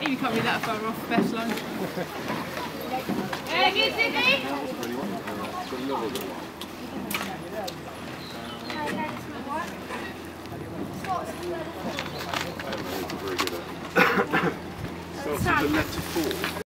You can't be that far off, best lunch. Hey, good, Sydney! Starts with the letter 4.